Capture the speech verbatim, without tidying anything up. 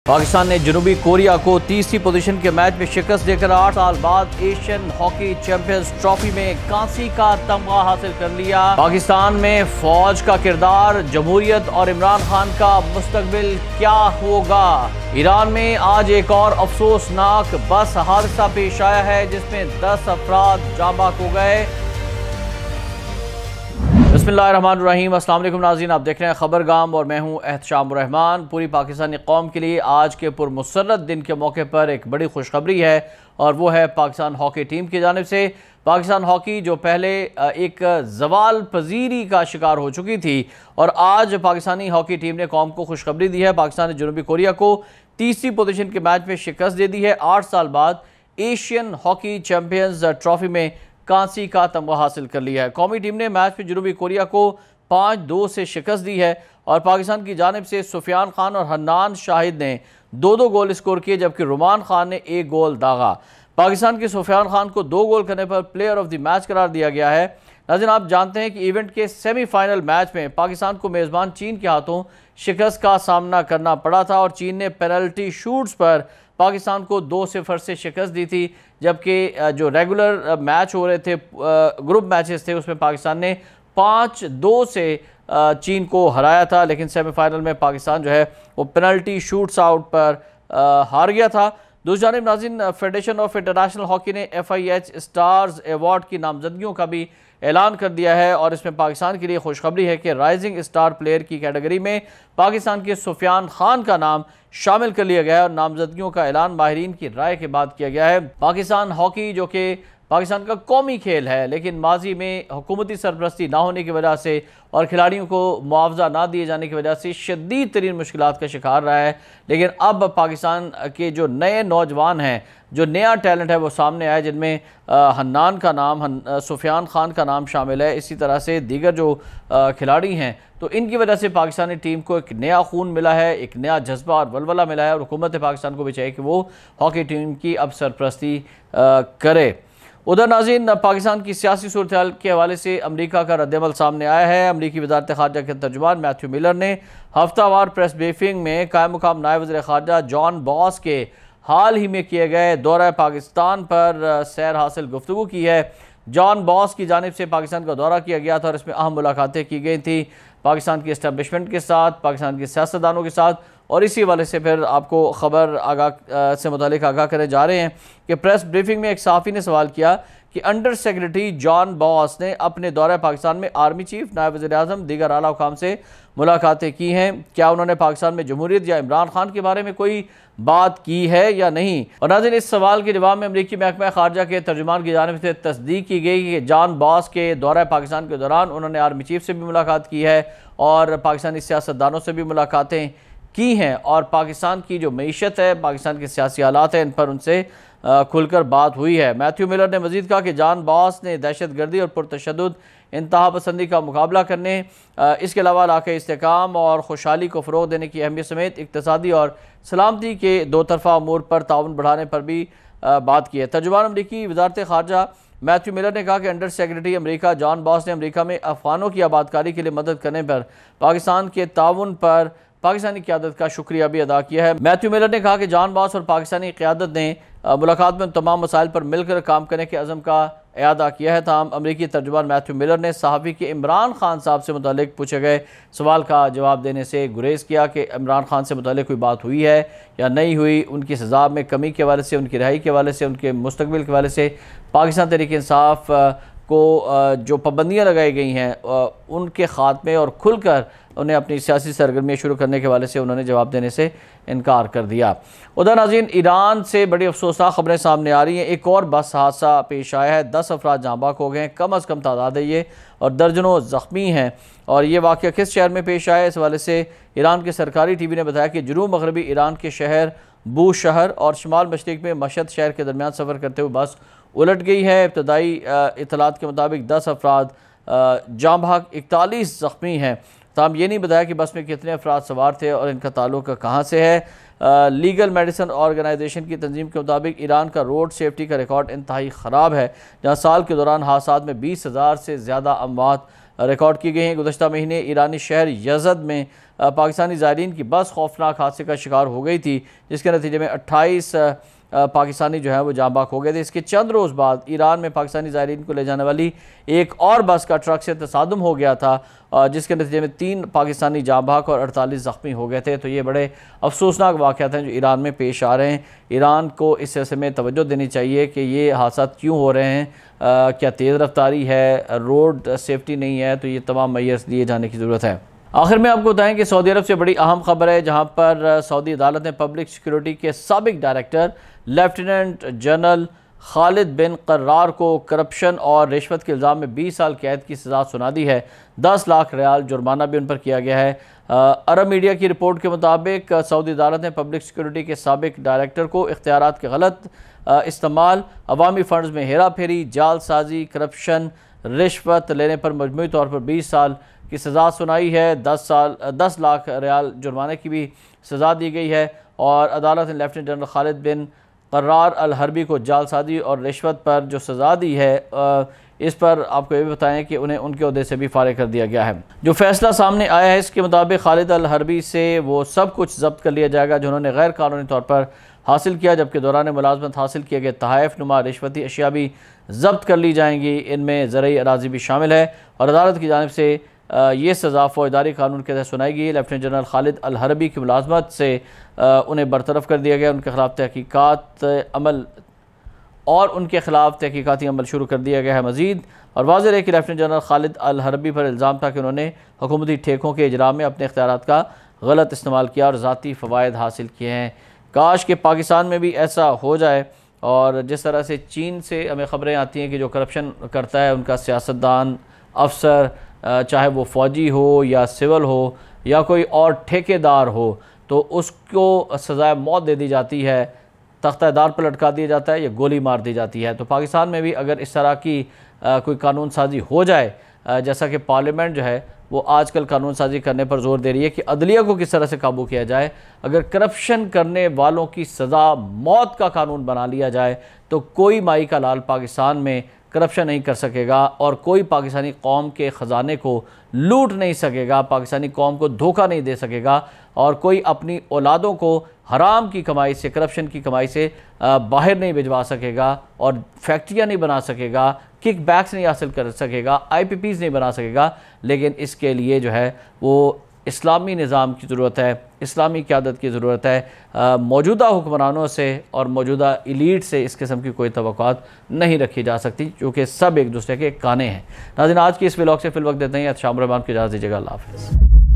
पाकिस्तान ने जनूबी कोरिया को तीसरी पोजीशन के मैच में शिकस्त देकर आठ साल बाद एशियन हॉकी चैंपियंस ट्रॉफी में कांसी का तमगा हासिल कर लिया। पाकिस्तान में फौज का किरदार, जमहूरियत और इमरान खान का मुस्तकबिल क्या होगा। ईरान में आज एक और अफसोसनाक बस हादसा पेश आया है जिसमें दस अफराद जाँ बाक हो गए। बिस्मिल्लाहिर्रहमानिर्रहीम, अस्सलाम वालेकुम नाज़रीन, आप देख रहे हैं खबरगाम और मैं हूं एहतशामुर रहमान। पूरी पाकिस्तानी कौम के लिए आज के पुरमसरत दिन के मौके पर एक बड़ी खुशखबरी है और वो है पाकिस्तान हॉकी टीम की जानिब से। पाकिस्तान हॉकी जो पहले एक जवाल पजीरी का शिकार हो चुकी थी और आज पाकिस्तानी हॉकी टीम ने कौम को खुशखबरी दी है। पाकिस्तान ने जनूबी कोरिया को तीसरी पोजीशन के मैच में शिकस्त दे दी है। आठ साल बाद एशियन हॉकी चैंपियंस ट्रॉफी में कांसी का तमगा हासिल कर लिया है। कौमी टीम ने मैच में जनूबी कोरिया को पाँच दो से शिकस्त दी है और पाकिस्तान की जानिब से सुफियान खान और हन्नान शाहिद ने दो दो गोल स्कोर किए जबकि रुमान खान ने एक गोल दागा। पाकिस्तान के सुफियान खान को दो गोल करने पर प्लेयर ऑफ द मैच करार दिया गया है। नाज़रीन, आप जानते हैं कि इवेंट के सेमीफाइनल मैच में पाकिस्तान को मेज़बान चीन के हाथों शिकस्त का सामना करना पड़ा था और चीन ने पेनल्टी शूट्स पर पाकिस्तान को दो सिफर से शिकस्त दी थी, जबकि जो रेगुलर मैच हो रहे थे, ग्रुप मैचेस थे, उसमें पाकिस्तान ने पाँच दो से चीन को हराया था। लेकिन सेमीफाइनल में पाकिस्तान जो है वो पेनल्टी शूट्स आउट पर हार गया था। दूसरी जानिब नाज़रीन, फेडरेशन ऑफ इंटरनेशनल हॉकी ने F I H stars award की नामजदगियों का भी ऐलान कर दिया है और इसमें पाकिस्तान के लिए खुशखबरी है कि राइजिंग स्टार प्लेयर की कैटेगरी में पाकिस्तान के सुफियान खान का नाम शामिल कर लिया गया है और नामजदगियों का ऐलान माहिरीन की राय के बाद किया गया है। पाकिस्तान हॉकी जो कि पाकिस्तान का कौमी खेल है लेकिन माजी में हुकूमती सरपरस्ती ना होने की वजह से और खिलाड़ियों को मुआवजा ना दिए जाने की वजह से शदीद तरीन मुश्किलात का शिकार रहा है। लेकिन अब पाकिस्तान के जो नए नौजवान हैं, जो नया टैलेंट है वो सामने आया, जिनमें हन्नान का नाम, सुफियान खान का नाम शामिल है। इसी तरह से दीगर जो खिलाड़ी हैं, तो इनकी वजह से पाकिस्तानी टीम को एक नया खून मिला है, एक नया जज्बा और वलवला मिला है और हुकूमत पाकिस्तान को भी चाहिए कि वो हॉकी टीम की अब सरपरस्ती करे। उधर नाज़रीन, पाकिस्तान की सियासी सूरत हाल के हवाले से अमरीका का रद्दअमल सामने आया है। अमरीकी वज़ारत ख़ारजा के तर्जुमान मैथ्यू मिलर ने हफ्तावार प्रेस ब्रीफिंग में कायम मुकाम नायब वज़ीर ख़ारजा जॉन बॉस के हाल ही में किए गए दौरा पाकिस्तान पर सैर हासिल गुफ्तगू की है। जॉन बॉस की जानिब से पाकिस्तान का दौरा किया गया था और इसमें अहम मुलाकातें की गई थी पाकिस्तान की इस्टेब्लिशमेंट के साथ, पाकिस्तान के सियासतदानों के साथ। और इसी वाले से फिर आपको ख़बर आगाह से मुतालिक आगाह करने जा रहे हैं कि प्रेस ब्रीफिंग में एक सहाफ़ी ने सवाल किया कि अंडर सेक्रेटरी जॉन बॉस ने अपने दौरे पाकिस्तान में आर्मी चीफ, नायब वज़ीर आज़म, दीगर आला हुकाम से मुलाकातें की हैं। क्या उन्होंने पाकिस्तान में जमहूरियत या इमरान खान के बारे में कोई बात की है या नहीं। और नाज़रीन, इस सवाल के जवाब में अमरीकी महकमा ख़ारजा के तर्जुमान की जानिब से तस्दीक की गई कि जॉन बॉस के दौरा पाकिस्तान के दौरान उन्होंने आर्मी चीफ से भी मुलाकात की है और पाकिस्तानी सियासतदानों से भी मुलाकातें की हैं और पाकिस्तान की जो मईशत है, पाकिस्तान के सियासी हालात हैं, इन पर उनसे खुलकर बात हुई है। मैथ्यू मिलर ने मज़ीद कहा कि जॉन बॉस ने दहशत गर्दी और पुरतशद्दुद, इंतहा पसंदी का मुकाबला करने, इसके अलावा इलाक़ाई इस्तेहकाम और खुशहाली को फ़रोग़ देने की अहमियत समेत इक़्तिसादी और सलामती के दो तरफ़ा अमूर पर ताउन बढ़ाने पर भी बात की है। तर्जुमान अमरीकी वज़ारत ख़ारजा मैथ्यू मिलर ने कहा कि अंडर सेक्रेटरी अमरीका जॉन बॉस ने अमरीका में अफ़गानों की आबादकारी के लिए मदद करने पर पाकिस्तान के ताउन पर पाकिस्तानी क़यादत का शुक्रिया भी अदा किया है। मैथ्यू मिलर ने कहा कि जॉन बॉस और पाकिस्तानी क़यादत ने मुलाकात में तमाम मसाइल पर मिलकर काम करने के अज़म का इयादा किया है। ताहम अमरीकी तर्जुमान मैथ्यू मिलर ने सहाफ़ी के इमरान खान साहब से मुतालिक पूछे गए सवाल का जवाब देने से गुरेज किया कि इमरान खान से मुतालिक कोई बात हुई है या नहीं हुई, उनकी सज़ा में कमी के हवाले से, उनकी रिहाई के हवाले से, उनके मुस्तकबिल के हवाले से, पाकिस्तान तहरीक इंसाफ को जो पाबंदियाँ लगाई गई हैं उनके ख़ात्मे और खुलकर उन्हें अपनी सियासी सरगर्मियाँ शुरू करने के हवाले से उन्होंने जवाब देने से इनकार कर दिया। उधर नाज़रीन, ईरान से बड़ी अफसोसनाक खबरें सामने आ रही हैं। एक और बस हादसा पेश आया है, दस अफराद जाँ बाक हो गए हैं, कम अज़ कम तादाद है ये, और दर्जनों ज़ख्मी हैं। और ये वाक़या किस शहर में पेश आया, इस हवाले से ईरान के सरकारी टी वी ने बताया कि जनूब मगरबी ईरान के शहर बू शहर और शुमाल मशरिक में मशहद शहर के दरमियान सफ़र करते हुए बस उलट गई है। इब्तदाई इतलात के मुताबिक दस अफराद जाँ बाक, इकतालीस ज़ख्मी हैं। ताहम ये नहीं बताया कि बस में कितने अफराद सवार थे और इनका ताल्लुक कहाँ से है। आ, लीगल मेडिसिन ऑर्गेनाइजेशन की तंजीम के मुताबिक ईरान का रोड सेफ्टी का रिकॉर्ड इंतहाई ख़राब है, जहाँ साल के दौरान हादसात में बीस हज़ार से ज़्यादा अमवात रिकॉर्ड की गई हैं। गुज़श्ता महीने ईरानी शहर यज़द में पाकिस्तानी ज़ायरीन की बस खौफनाक हादसे का शिकार हो गई थी, जिसके नतीजे में अट्ठाईस पाकिस्तानी जो है वो जाँ बाक हो गए थे। इसके चंद रोज़ बाद ईरान में पाकिस्तानी ज़ायरीन को ले जाने वाली एक और बस का ट्रक से तसादुम हो गया था, जिसके नतीजे में तीन पाकिस्तानी जाँ बाक और अड़तालीस ज़ख्मी हो गए थे। तो ये बड़े अफसोसनाक वाक़यात हैं जो ईरान में पेश आ रहे हैं। ईरान को इस सिलसिले में तवज्जो देनी चाहिए कि ये हादसा क्यों हो रहे हैं, आ, क्या तेज़ रफ्तारी है, रोड सेफ्टी नहीं है, तो ये तमाम मैयर्स दिए जाने की ज़रूरत है। आखिर में आपको बताएं कि सऊदी अरब से बड़ी अहम खबर है, जहां पर सऊदी अदालत ने पब्लिक सिक्योरिटी के साबिक director lieutenant general Khalid bin Karrar को करप्शन और रिश्वत के इल्ज़ाम में बीस साल कैद की सज़ा सुना दी है। दस लाख रियाल जुर्माना भी उन पर किया गया है। अरब मीडिया की रिपोर्ट के मुताबिक सऊदी अदालत ने पब्लिक सिक्योरिटी के साबिक डायरेक्टर को इख्तियारात के गलत इस्तेमाल, अवामी फंड्स में हेरा फेरी, जालसाजी, करप्शन, रिश्वत लेने पर मजमूई तौर पर बीस साल की सज़ा सुनाई है। दस साल दस लाख रियाल जुर्माने की भी सज़ा दी गई है और अदालत ने lieutenant general Khalid bin Karrar al Harbi को जालसाजी और रिश्वत पर जो सज़ा दी है, इस पर आपको ये भी बताएं कि उन्हें उनके ओहदे से भी फारिग कर दिया गया है। जो फैसला सामने आया है इसके मुताबिक खालिद अल हरबी से वो सब कुछ जब्त कर लिया जाएगा जो उन्होंने गैर कानूनी तौर पर हासिल किया, जबकि दौरान मुलाजमत हासिल किए गए तहाइफ नुमा रिश्वती अशिया भी जब्त कर ली जाएंगी। इनमें ज़रई अराज़ी भी शामिल है और अदालत की जानिब से ये सज़ा फौजदारी कानून के तहत सुनाई गई। Lieutenant general Khalid al Harbi की मुलाजमत से उन्हें बरतरफ कर दिया गया, उनके खिलाफ तहकीकात अमल और उनके खिलाफ तहकीकाती अमल शुरू कर दिया गया है। मज़ीद और वाज़ेह है कि lieutenant general Khalid al Harbi पर इल्ज़ाम था कि उन्होंने हुकूमती ठेकों के इजरा में अपने इख्तियारात का गलत इस्तेमाल किया और ज़ाती फ़वायद हासिल किए हैं। काश के पाकिस्तान में भी ऐसा हो जाए। और जिस तरह से चीन से हमें ख़बरें आती हैं कि जो करप्शन करता है उनका सियासतदान, अफसर, चाहे वो फ़ौजी हो या सिविल हो या कोई और ठेकेदार हो, तो उसको सज़ाए मौत दे दी जाती है, तख्तादार पर लटका दिया जाता है या गोली मार दी जाती है। तो पाकिस्तान में भी अगर इस तरह की आ, कोई कानून साजी हो जाए, आ, जैसा कि पार्लियामेंट जो है वो आजकल कानून साजी करने पर जोर दे रही है कि अदलिया को किस तरह से काबू किया जाए, अगर करप्शन करने वालों की सज़ा मौत का कानून बना लिया जाए तो कोई माई का लाल पाकिस्तान में करप्शन नहीं कर सकेगा और कोई पाकिस्तानी कौम के ख़जाने को लूट नहीं सकेगा, पाकिस्तानी कौम को धोखा नहीं दे सकेगा और कोई अपनी औलादों को हराम की कमाई से, करप्शन की कमाई से बाहर नहीं भिजवा सकेगा और फैक्ट्रियाँ नहीं बना सकेगा, किक बैक्स नहीं हासिल कर सकेगा, आई पी पीज़ नहीं बना सकेगा। लेकिन इसके लिए जो है वो इस्लामी निज़ाम की ज़रूरत है, इस्लामी क़यादत की ज़रूरत है। मौजूदा हुक्मरानों से और मौजूदा इलीट से इस किस्म की कोई तवक्कुआत नहीं रखी जा सकती, क्योंकि सब एक दूसरे के काने हैं। नाज़रीन, आज की इस व्लॉग से फिल वक्त देते हैं। शाम रहमान की इजाज़त दीजिएगा। अल्लाह हाफ़िज़।